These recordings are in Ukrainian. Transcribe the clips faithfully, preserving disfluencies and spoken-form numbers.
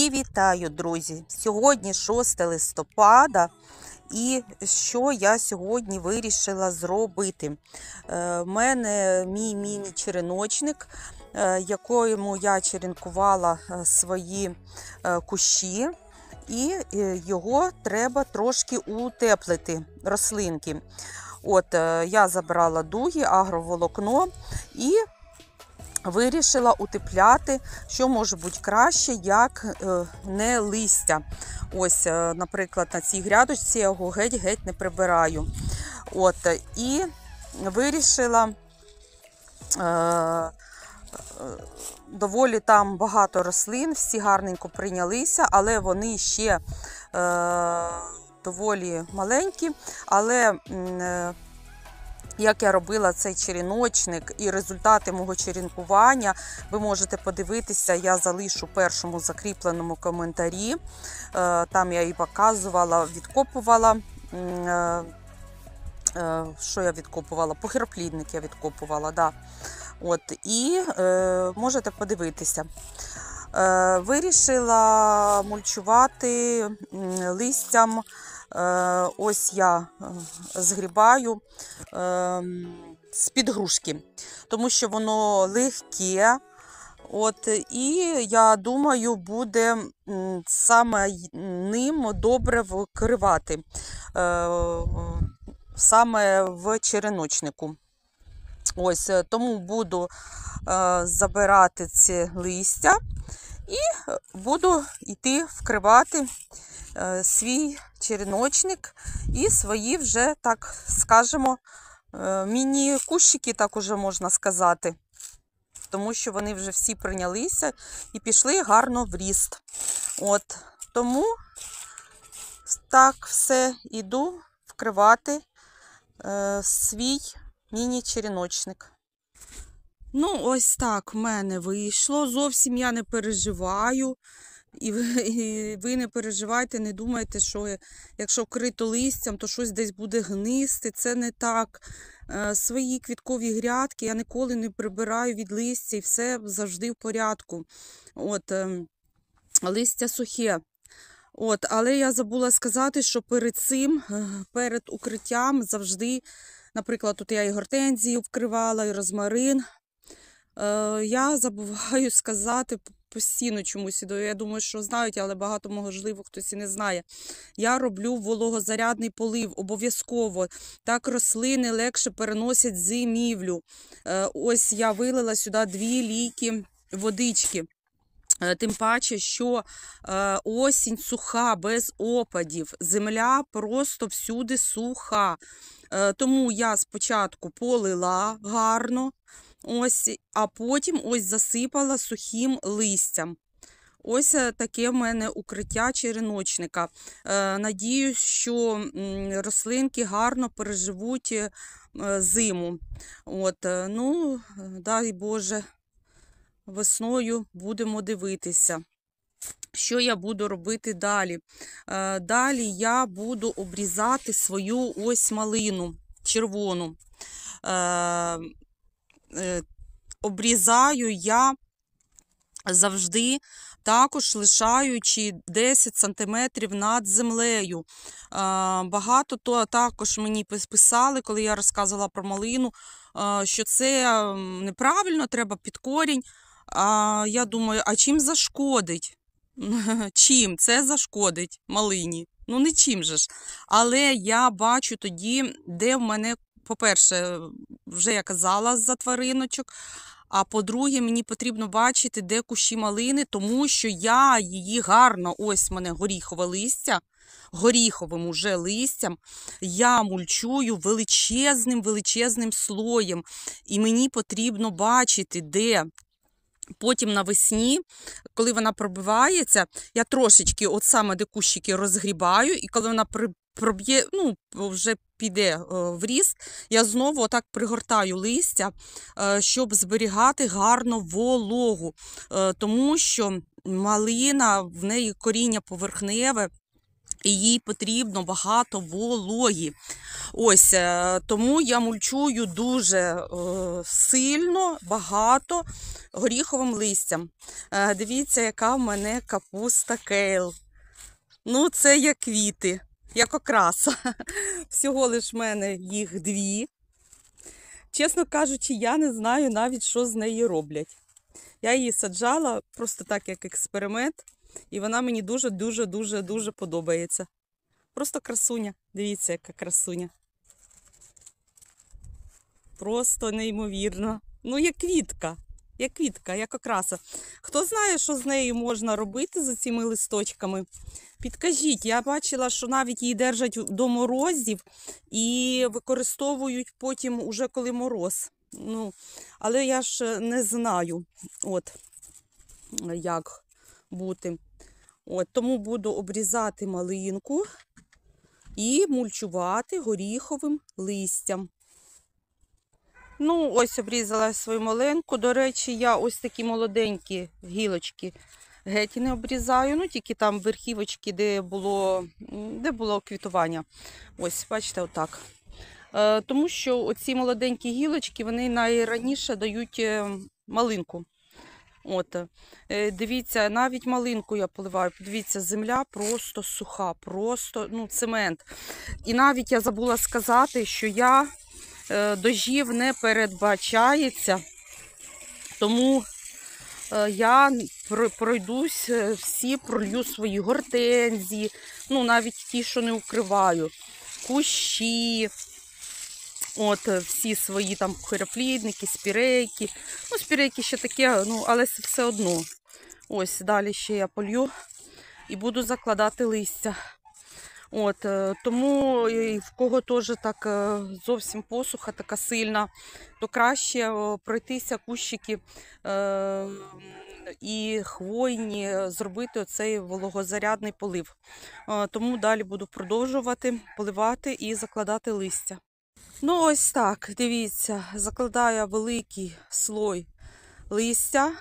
Всі вітаю, друзі! Сьогодні шосте листопада, і що я сьогодні вирішила зробити? У мене мій міні-череночник, якому я черенкувала свої кущі, і його треба трошки утеплити, рослинки. От, я забрала дуги, агроволокно і вирішила утепляти, що може бути краще, як не листя. Ось, наприклад, на цій грядочці я його геть-геть не прибираю. От, і вирішила, е, доволі там багато рослин, всі гарненько прийнялися, але вони ще е, доволі маленькі, але е, як я робила цей череночник і результати мого черенкування, ви можете подивитися, я залишу в першому закріпленому коментарі. Там я і показувала, відкопувала, що я відкопувала, погірплідник я відкопувала, да. От, і можете подивитися. Вирішила мульчувати листям. Ось я згрібаю з-під грушки, тому що воно легке. От, і я думаю, буде саме ним добре вкривати, саме в череночнику. Ось, тому буду забирати ці листя і буду йти вкривати свій череночник і свої вже, так скажемо, міні-кущики, так уже можна сказати. Тому що вони вже всі прийнялися і пішли гарно в ріст. От, тому так все іду вкривати е, свій міні-череночник. Ну, ось так в мене вийшло. Зовсім я не переживаю. І ви, і ви не переживайте, не думайте, що якщо вкрито листям, то щось десь буде гнисти. Це не так. Е, свої квіткові грядки я ніколи не прибираю від листя, і все завжди в порядку. От, е, листя сухе. От, але я забула сказати, що перед цим, перед укриттям завжди, наприклад, тут я і гортензії вкривала, і розмарин. Е, я забуваю сказати постійно чомусь, я думаю, що знають, але багато, можливо, хтось і не знає. Я роблю вологозарядний полив, обов'язково. Так рослини легше переносять зимівлю. Ось я вилила сюди дві лійки водички. Тим паче, що осінь суха, без опадів. Земля просто всюди суха. Тому я спочатку полила гарно. Ось, а потім ось засипала сухим листям. Ось таке в мене укриття череночника. Е, надіюсь, що рослинки гарно переживуть е, зиму. От, ну, дай Боже, весною будемо дивитися. Що я буду робити далі? Е, далі я буду обрізати свою ось малину червону. Е, Обрізаю я завжди, також лишаючи десять сантиметрів над землею. Багато то також мені писали, коли я розказувала про малину, що це неправильно, треба під корінь. А я думаю, а чим зашкодить? Чим це зашкодить малині? Ну, не чим же ж. Але я бачу тоді, де в мене, по-перше, вже я казала за твариночок, а по-друге, мені потрібно бачити, де кущі малини, тому що я її гарно, ось в мене горіхове листя, горіховим уже листям, я мульчую величезним-величезним слоєм. І мені потрібно бачити, де. Потім навесні, коли вона пробивається, я трошечки, от саме де кущики розгрібаю, і коли вона проб'є, ну, вже піде в ріст, я знову отак пригортаю листя, щоб зберігати гарно вологу, тому що малина, в неї коріння поверхневе, і їй потрібно багато вологі. Ось, тому я мульчую дуже е, сильно, багато горіховим листям. Е, дивіться, яка в мене капуста кейл. Ну, це як квіти, як окраса. Всього лиш в мене їх дві. Чесно кажучи, я не знаю навіть, що з нею роблять. Я її саджала просто так, як експеримент, і вона мені дуже-дуже-дуже-дуже подобається. Просто красуня. Дивіться, яка красуня. Просто неймовірно. Ну, як квітка. Як квітка, як окраса. Хто знає, що з нею можна робити, з цими листочками? Підкажіть, я бачила, що навіть її держать до морозів і використовують потім уже коли мороз. Ну, але я ж не знаю, от, як бути. От, тому буду обрізати малинку і мульчувати горіховим листям. Ну, ось обрізала свою малинку. До речі, я ось такі молоденькі гілочки геть не обрізаю. Ну, тільки там верхівочки, де було, де було квітування. Ось, бачите, отак. Е, тому що оці молоденькі гілочки, вони найраніше дають малинку. От, е, дивіться, навіть малинку я поливаю. Подивіться, земля просто суха, просто, ну, цемент. І навіть я забула сказати, що я дощів не передбачається, тому я пройдусь всі, пролью свої гортензії, ну навіть ті, що не укриваю, кущі, от всі свої там переплідники, спірейки. Ну, спірейки ще таке, ну, але все одно. Ось, далі ще я полью і буду закладати листя. От, тому в кого теж так зовсім посуха така сильна, то краще пройтися кущики е, і хвойні, зробити оцей вологозарядний полив. Е, тому далі буду продовжувати поливати і закладати листя. Ну ось так, дивіться, закладаю великий слой листя.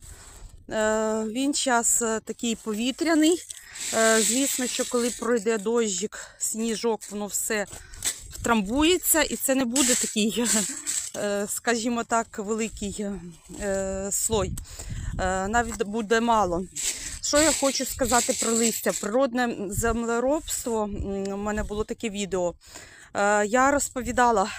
Він зараз такий повітряний. Звісно, що коли пройде дощик, сніжок, воно все втрамбується. І це не буде такий, скажімо так, великий слой. Навіть буде мало. Що я хочу сказати про листя? Природне землеробство, у мене було таке відео. Я розповідала,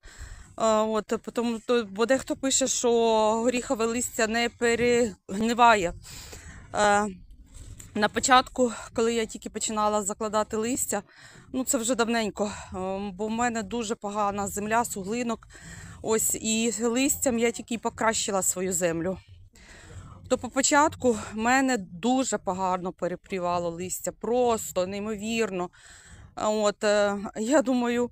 От, тому, то, бо дехто пише, що горіхове листя не перегниває. Е, на початку, коли я тільки починала закладати листя, ну це вже давненько, е, бо в мене дуже погана земля, суглинок. Ось, і листям я тільки покращила свою землю. То по початку в мене дуже погано перепрівало листя, просто неймовірно. От, е, я думаю,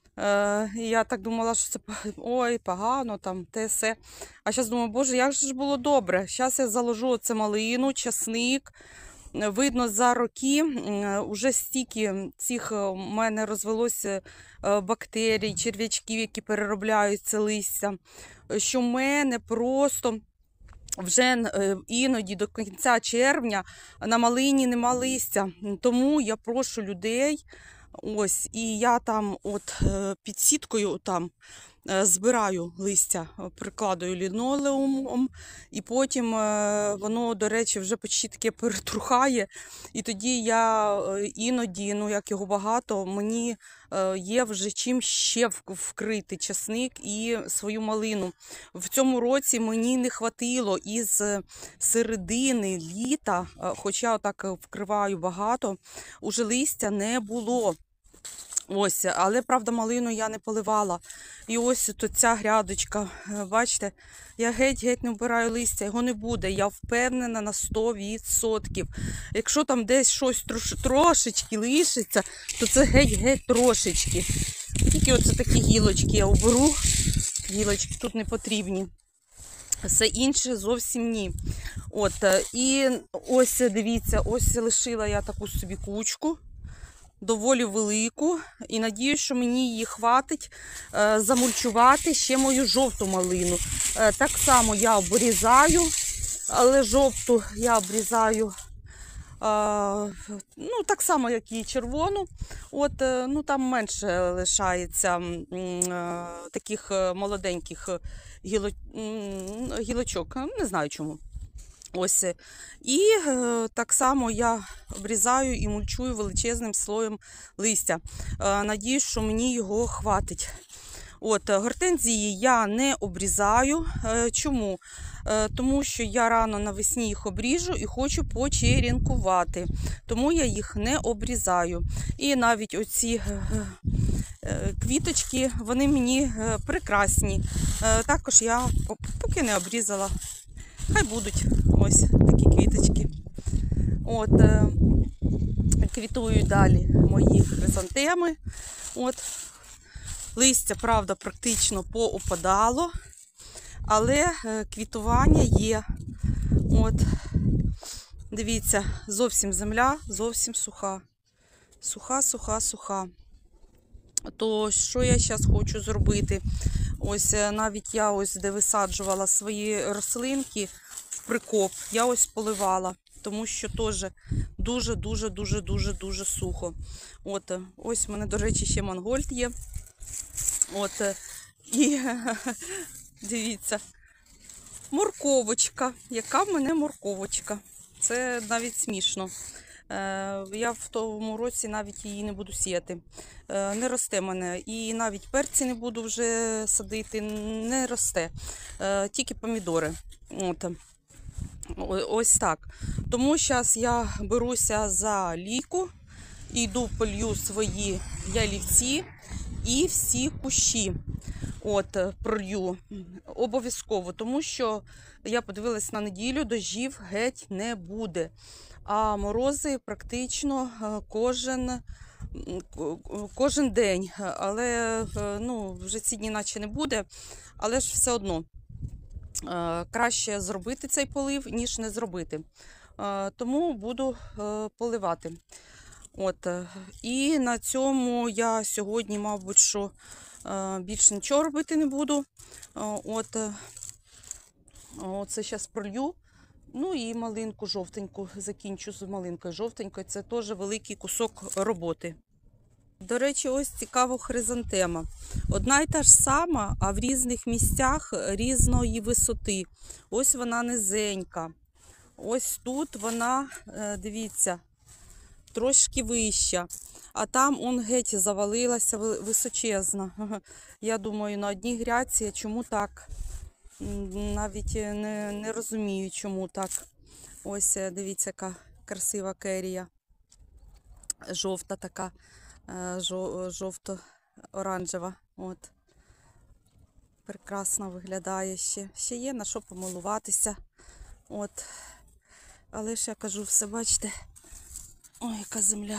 я так думала, що це ой, погано, там, те все. А зараз думаю, боже, як же ж було добре. Зараз я заложу оце малину, часник. Видно, за роки вже стільки цих у мене розвелося бактерій, черв'ячків, які переробляють це листя, що в мене просто вже іноді до кінця червня на малині нема листя. Тому я прошу людей. Ось, і я там от під сіткою там збираю листя, прикладаю лінолеумом, і потім воно, до речі, вже почти таке перетрухає. І тоді я іноді, ну як його багато, мені є вже чим ще вкрити часник і свою малину. В цьому році мені не хватило із середини літа, хоча я так вкриваю багато, уже листя не було. Ось, але, правда, малину я не поливала. І ось тут ця грядочка, бачите, я геть-геть не вбираю листя, його не буде. Я впевнена на сто відсотків. Якщо там десь щось трош, трошечки лишиться, то це геть-геть трошечки. Тільки оце такі гілочки я оберу. Гілочки тут не потрібні. Все інше зовсім ні. От, і ось, дивіться, ось лишила я таку собі кучку. Доволі велику, і надіюсь, що мені її хватить е, замульчувати ще мою жовту малину. Е, так само я обрізаю, але жовту я обрізаю ну, так само, як і червону. От, ну, там менше лишається таких молоденьких гіло... гілочок, не знаю чому. Ось. І е, так само я обрізаю і мульчую величезним слоєм листя. Е, надіюсь, що мені його хватить. От, гортензії я не обрізаю. Е, чому? Е, тому що я рано навесні їх обріжу і хочу почеренкувати. Тому я їх не обрізаю. І навіть оці е, е, квіточки, вони мені е, прекрасні. Е, також я поки не обрізала. Хай будуть ось такі квіточки. От, е, квітують далі мої хризантеми. От, листя, правда, практично поопадало, але е, квітування є. От, дивіться, зовсім земля, зовсім суха. Суха, суха, суха. То що я зараз хочу зробити? Ось навіть я ось де висаджувала свої рослинки в прикоп, я ось поливала, тому що теж дуже-дуже-дуже-дуже-дуже сухо. От, ось в мене, до речі, ще мангольд є. От, і дивіться, морковочка, яка в мене морковочка. Це навіть смішно. Я в тому році навіть її не буду сіяти. Не росте мене. І навіть перці не буду вже садити, не росте. Тільки помідори. От. Ось так. Тому зараз я беруся за лійку, йду полью свої ялівці і всі кущі. От, пролью обов'язково, тому що я подивилась на неділю, дощів геть не буде. А морози практично кожен, кожен день. Але ну, вже ці дні наче не буде. Але ж все одно краще зробити цей полив, ніж не зробити. Тому буду поливати. От. І на цьому я сьогодні, мабуть, що більше нічого робити не буду. От. Оце зараз пролью. Ну і малинку жовтеньку закінчу з малинкою жовтенькою. Це теж великий кусок роботи. До речі, ось цікава хризантема. Одна й та ж сама, а в різних місцях різної висоти. Ось вона низенька. Ось тут вона, дивіться, трошки вища. А там он геть завалилася височезна. Я думаю, на одній грядці, чому так? Навіть не, не розумію, чому так. Ось, дивіться, яка красива керія. Жовта така, жовто-оранжева. От. Прекрасно виглядає ще. Ще є на що помилуватися. От. Але ж я кажу, все, бачите, ой, яка земля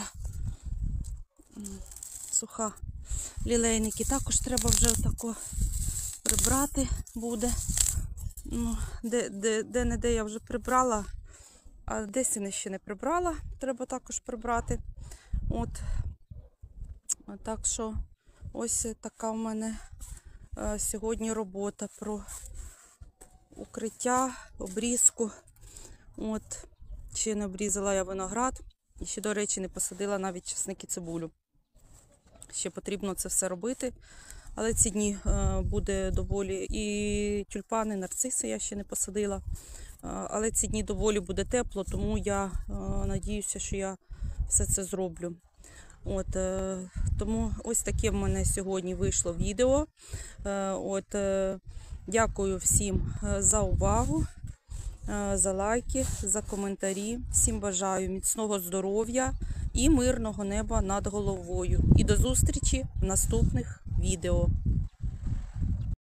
суха. Лілейники також треба вже отако прибрати буде. Ну, де, де, де-не-де я вже прибрала, а десь я ще не прибрала, треба також прибрати. От. Так що ось така в мене е, сьогодні робота про укриття, обрізку. От. Ще не обрізала я виноград. І ще, до речі, не посадила навіть часник і цибулю. Ще потрібно це все робити. Але ці дні е, буде доволі і тюльпани, нарциси я ще не посадила. Е, але ці дні доволі буде тепло, тому я е, надіюся, що я все це зроблю. От, е, тому ось таке в мене сьогодні вийшло відео. Е, от, е, дякую всім за увагу, е, за лайки, за коментарі. Всім бажаю міцного здоров'я і мирного неба над головою. І до зустрічі в наступних відео.